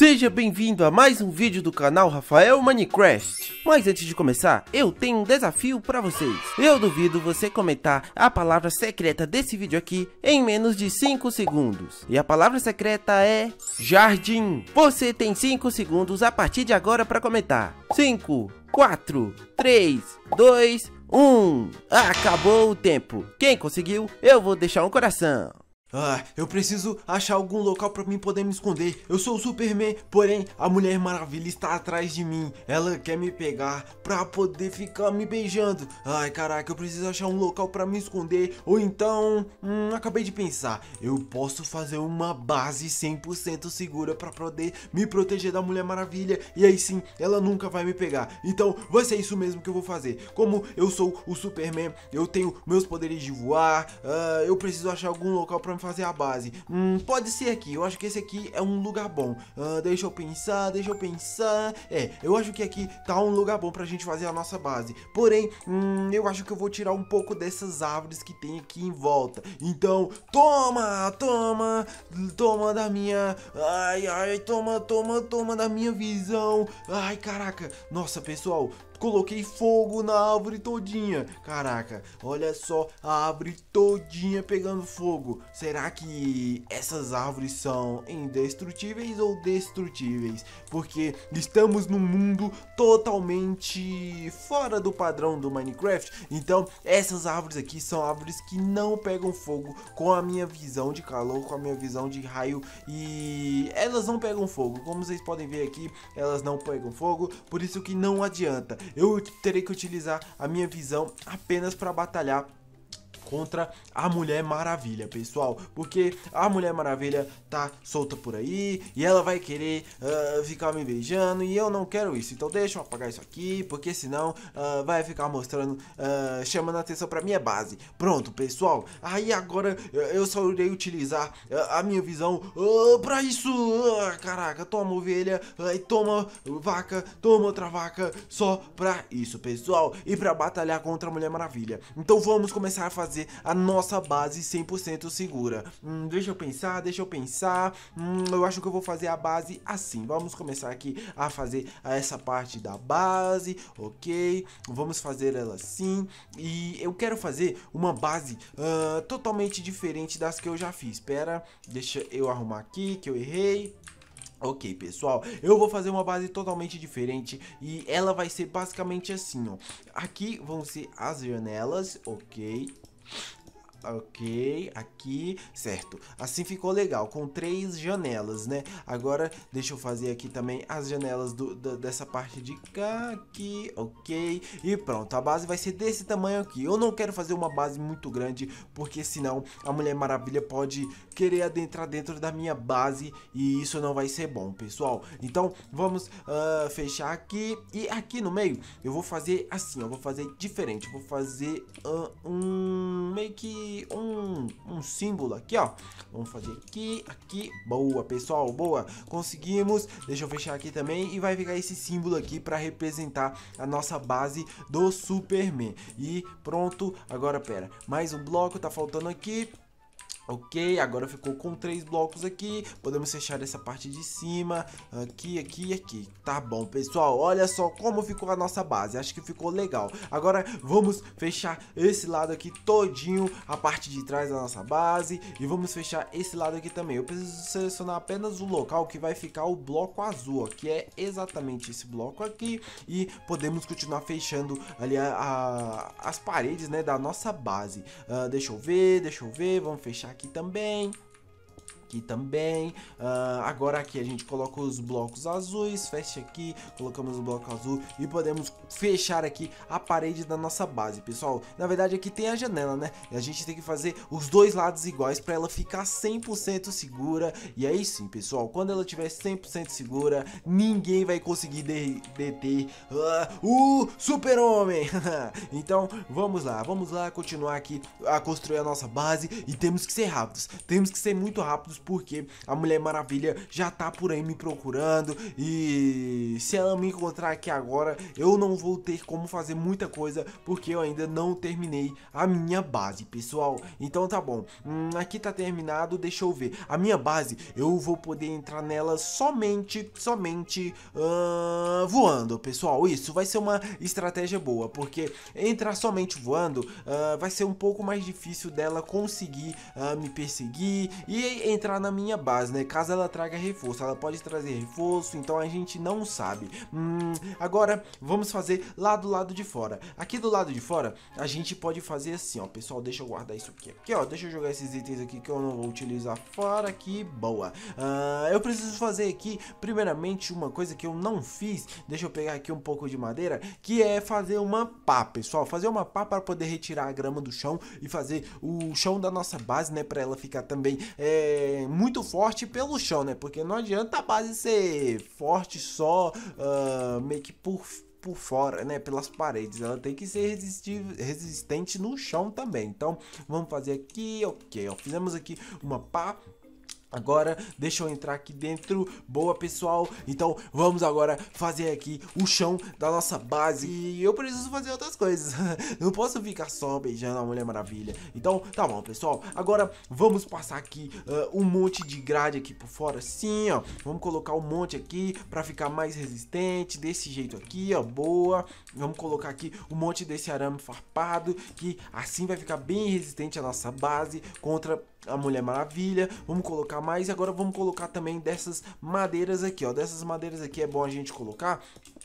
Seja bem-vindo a mais um vídeo do canal Rafael Minecraft. Mas antes de começar, eu tenho um desafio para vocês. Eu duvido você comentar a palavra secreta desse vídeo aqui em menos de 5 segundos. E a palavra secreta é jardim. Você tem 5 segundos a partir de agora para comentar. 5, 4, 3, 2, 1. Acabou o tempo. Quem conseguiu, eu vou deixar um coração. Eu preciso achar algum local pra mim poder me esconder. Eu sou o Superman, porém a Mulher Maravilha está atrás de mim. Ela quer me pegar pra poder ficar me beijando. Ai, caraca, eu preciso achar um local pra me esconder. Ou então, acabei de pensar, eu posso fazer uma base 100% segura pra poder me proteger da Mulher Maravilha. E aí sim, ela nunca vai me pegar. Então, vai ser isso mesmo que eu vou fazer. Como eu sou o Superman, eu tenho meus poderes de voar. Eu preciso achar algum local pra me fazer a base. Pode ser aqui, eu acho que esse aqui é um lugar bom. Deixa eu pensar. Eu acho que aqui tá um lugar bom pra gente fazer a nossa base. Porém, eu acho que eu vou tirar um pouco dessas árvores que tem aqui em volta. Então, toma da minha... toma da minha visão. Ai, caraca. Nossa, pessoal, coloquei fogo na árvore todinha. Caraca, olha só a árvore todinha pegando fogo. Será que essas árvores são indestrutíveis ou destrutíveis? Porque estamos num mundo totalmente fora do padrão do Minecraft. Então essas árvores aqui são árvores que não pegam fogo com a minha visão de calor, com a minha visão de raio. E elas não pegam fogo. Como vocês podem ver aqui, elas não pegam fogo. Por isso que não adianta. Eu terei que utilizar a minha visão apenas para batalhar contra a Mulher Maravilha, pessoal, porque a Mulher Maravilha tá solta por aí e ela vai querer ficar me beijando e eu não quero isso. Então deixa eu apagar isso aqui, porque senão vai ficar mostrando, chamando a atenção pra minha base. Pronto, pessoal, aí agora eu só irei utilizar a minha visão pra isso. Caraca, toma ovelha, toma vaca, toma outra vaca, só pra isso, pessoal, e pra batalhar contra a Mulher Maravilha. Então vamos começar a fazer a nossa base 100% segura. Deixa eu pensar. Eu acho que eu vou fazer a base assim. Vamos começar aqui a fazer essa parte da base, ok? Vamos fazer ela assim. E eu quero fazer uma base totalmente diferente das que eu já fiz. Espera, deixa eu arrumar aqui que eu errei. Ok, pessoal, eu vou fazer uma base totalmente diferente e ela vai ser basicamente assim, ó. Aqui vão ser as janelas, ok, aqui, certo. Assim ficou legal, com 3 janelas, né? Agora, deixa eu fazer aqui também as janelas dessa parte de cá, aqui, ok. E pronto, a base vai ser desse tamanho aqui. Eu não quero fazer uma base muito grande, porque senão a Mulher Maravilha pode querer adentrar dentro da minha base e isso não vai ser bom, pessoal. Então, vamos fechar aqui. E aqui no meio, eu vou fazer assim, eu vou fazer diferente. Eu vou fazer meio que um símbolo aqui, ó. Vamos fazer aqui. Boa, pessoal, boa. Conseguimos. Deixa eu fechar aqui também. E vai ficar esse símbolo aqui para representar a nossa base do Superman. E pronto. Agora, pera. Mais um bloco tá faltando aqui. Ok, agora ficou com 3 blocos aqui. Podemos fechar essa parte de cima. Aqui. Tá bom, pessoal, olha só como ficou a nossa base. Acho que ficou legal. Agora vamos fechar esse lado aqui todinho, a parte de trás da nossa base. E vamos fechar esse lado aqui também. Eu preciso selecionar apenas o local que vai ficar o bloco azul, ó, que é exatamente esse bloco aqui. E podemos continuar fechando ali as paredes, né, da nossa base. Deixa eu ver, vamos fechar aqui também. Agora aqui a gente coloca os blocos azuis, fecha aqui, colocamos o bloco azul e podemos fechar aqui a parede da nossa base, pessoal. Na verdade aqui tem a janela, né? E a gente tem que fazer os dois lados iguais para ela ficar 100% segura. E aí sim, pessoal, quando ela estiver 100% segura, ninguém vai conseguir deter o Super-Homem. Então vamos lá continuar aqui a construir a nossa base e temos que ser rápidos, temos que ser muito rápidos, porque a Mulher Maravilha já tá por aí me procurando e se ela me encontrar aqui agora, eu não vou ter como fazer muita coisa porque eu ainda não terminei a minha base, pessoal. Então tá bom, aqui tá terminado, deixa eu ver. A minha base, eu vou poder entrar nela somente voando, pessoal. Isso vai ser uma estratégia boa, porque entrar somente voando vai ser um pouco mais difícil dela conseguir me perseguir e entrar na minha base, né? Caso ela traga reforço, ela pode trazer reforço, então a gente não sabe. Agora vamos fazer lá do lado de fora. Aqui do lado de fora a gente pode fazer assim, ó, pessoal. Deixa eu guardar isso aqui, ó. Deixa eu jogar esses itens aqui que eu não vou utilizar fora aqui. Boa. Eu preciso fazer aqui primeiramente uma coisa que eu não fiz. Deixa eu pegar aqui um pouco de madeira, que é fazer uma pá, pessoal. Fazer uma pá para poder retirar a grama do chão e fazer o chão da nossa base, né, para ela ficar também muito forte pelo chão, né? Porque não adianta a base ser forte só meio que por fora, né, pelas paredes. Ela tem que ser resistente no chão também. Então vamos fazer aqui, ok, ó, fizemos aqui uma pá. Agora, deixa eu entrar aqui dentro. Boa, pessoal. Então, vamos agora fazer aqui o chão da nossa base. E eu preciso fazer outras coisas. Não posso ficar só beijando a Mulher Maravilha. Então, tá bom, pessoal. Agora, vamos passar aqui um monte de grade aqui por fora. Assim, ó. Vamos colocar um monte aqui pra ficar mais resistente. Desse jeito aqui, ó. Boa. Vamos colocar aqui um monte desse arame farpado, que assim vai ficar bem resistente a nossa base contra a Mulher Maravilha. Vamos colocar mais. Agora vamos colocar também dessas madeiras aqui, ó. Dessas madeiras aqui é bom a gente colocar,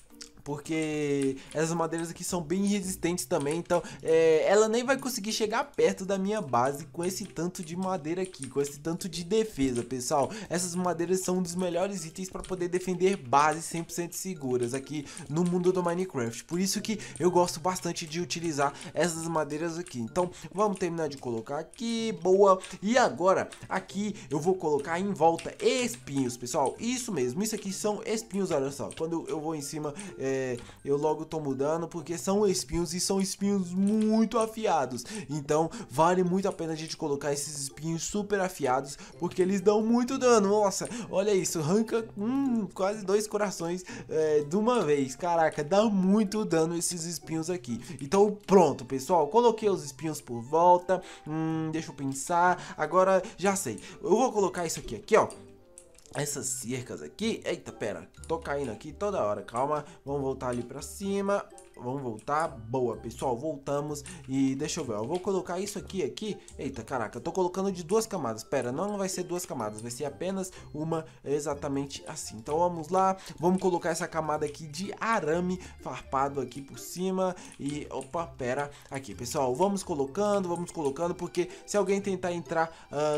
porque essas madeiras aqui são bem resistentes também. Então ela nem vai conseguir chegar perto da minha base com esse tanto de madeira aqui, com esse tanto de defesa, pessoal. Essas madeiras são um dos melhores itens para poder defender bases 100% seguras aqui no mundo do Minecraft. Por isso que eu gosto bastante de utilizar essas madeiras aqui. Então vamos terminar de colocar aqui, boa. E agora aqui eu vou colocar em volta espinhos, pessoal. Isso mesmo, isso aqui são espinhos, olha só. Quando eu vou em cima, eu logo tô mudando, porque são espinhos e são espinhos muito afiados. Então vale muito a pena a gente colocar esses espinhos super afiados, porque eles dão muito dano. Nossa, olha isso, arranca quase 2 corações de uma vez. Caraca, dá muito dano esses espinhos aqui. Então pronto, pessoal, coloquei os espinhos por volta. Deixa eu pensar. Agora já sei, eu vou colocar isso aqui, ó. Essas cercas aqui, eita, pera, tô caindo aqui toda hora, calma, vamos voltar ali pra cima, vamos voltar, boa, pessoal, voltamos. E deixa eu ver, eu vou colocar isso aqui, eita, caraca, eu tô colocando de 2 camadas, pera, não vai ser 2 camadas, vai ser apenas uma, exatamente assim. Então vamos lá, vamos colocar essa camada aqui de arame farpado aqui por cima. E, opa, pera, aqui, pessoal, vamos colocando, porque se alguém tentar entrar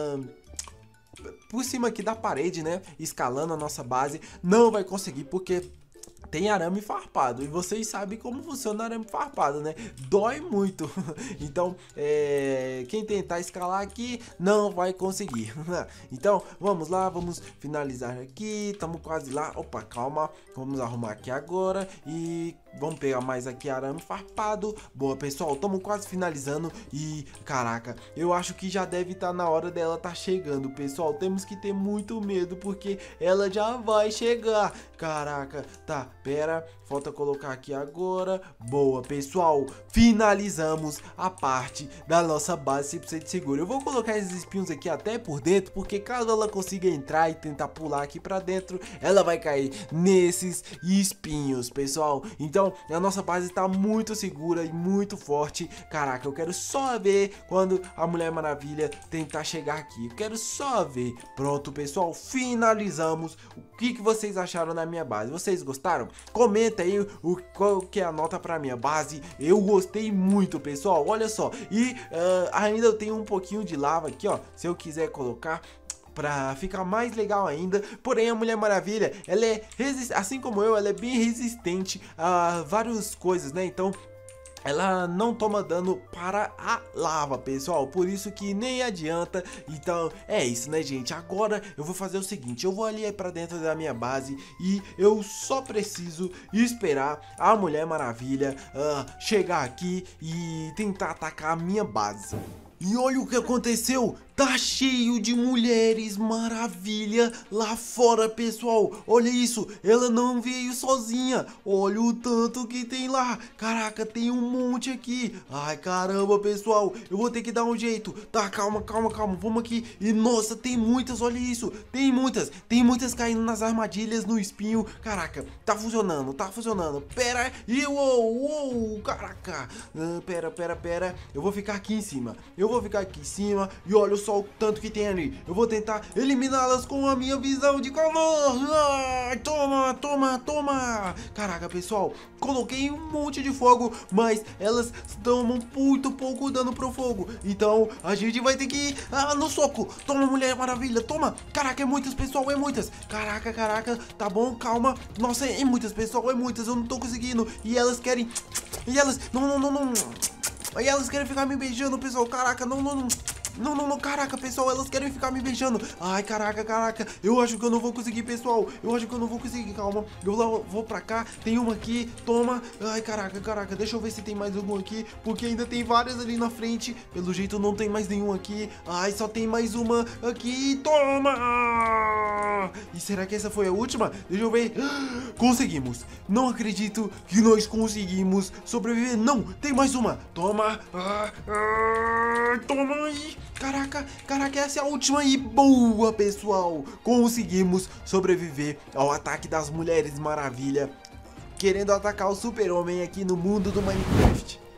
por cima aqui da parede, né, escalando a nossa base, não vai conseguir, porque tem arame farpado. E vocês sabem como funciona arame farpado, né? Dói muito. Então, quem tentar escalar aqui não vai conseguir. Então, vamos lá, vamos finalizar aqui. Estamos quase lá. Opa, calma. Vamos arrumar aqui agora. E vamos pegar mais aqui arame farpado. Boa, pessoal, estamos quase finalizando. E, caraca, eu acho que já deve estar na hora dela estar chegando, pessoal. Temos que ter muito medo, porque ela já vai chegar. Caraca, tá, pera, falta colocar aqui agora. Boa, pessoal, finalizamos a parte da nossa base 100% segura. Eu vou colocar esses espinhos aqui até por dentro, porque caso ela consiga entrar e tentar pular aqui pra dentro, ela vai cair nesses espinhos, pessoal. Então a nossa base tá muito segura e muito forte. Caraca, eu quero só ver quando a Mulher Maravilha tentar chegar aqui. Eu quero só ver. Pronto, pessoal, finalizamos. O que vocês acharam na minha base? Vocês gostaram? Comenta aí qual que é a nota pra minha base. Eu gostei muito, pessoal, olha só. E ainda eu tenho um pouquinho de lava aqui, ó, se eu quiser colocar pra ficar mais legal ainda. Porém, a Mulher Maravilha, ela é assim como eu, ela é bem resistente a várias coisas, né? Então ela não toma dano para a lava, pessoal, por isso que nem adianta. Então é isso, né, gente? Agora eu vou fazer o seguinte, eu vou ali para dentro da minha base e eu só preciso esperar a Mulher Maravilha chegar aqui e tentar atacar a minha base. E olha o que aconteceu, Tá cheio de Mulheres Maravilha lá fora, pessoal. Olha isso, ela não veio sozinha. Olha o tanto que tem lá. Caraca, tem um monte aqui. Ai, caramba, pessoal, eu vou ter que dar um jeito. Tá, calma, calma, calma, vamos aqui. E nossa, tem muitas, olha isso. Tem muitas caindo nas armadilhas, no espinho. Caraca, tá funcionando, tá funcionando. Pera, e uou, caraca. Pera, eu vou ficar aqui em cima. E olha só o tanto que tem ali. Eu vou tentar eliminá-las com a minha visão de calor. Ai, toma. Caraca, pessoal, coloquei um monte de fogo, mas elas tomam muito pouco dano pro fogo. Então a gente vai ter que ir no soco. Toma, Mulher Maravilha, toma. Caraca, é muitas, pessoal, é muitas. Caraca, tá bom, calma. Nossa, é muitas, pessoal, é muitas. Eu não tô conseguindo. E elas querem... Não. E elas querem ficar me beijando, pessoal. Caraca, não, caraca, pessoal, elas querem ficar me beijando. Ai, caraca, eu acho que eu não vou conseguir, pessoal. Calma, eu vou pra cá, tem uma aqui, toma. Ai, caraca, deixa eu ver se tem mais algum aqui, porque ainda tem várias ali na frente. Pelo jeito não tem mais nenhum aqui. Ai, só tem mais uma aqui, toma. E será que essa foi a última? Deixa eu ver. Conseguimos, não acredito que nós conseguimos sobreviver. Não, tem mais uma, toma. Toma aí. Caraca, essa é a última e boa, pessoal. Conseguimos sobreviver ao ataque das Mulheres Maravilha, querendo atacar o Super-Homem aqui no mundo do Minecraft.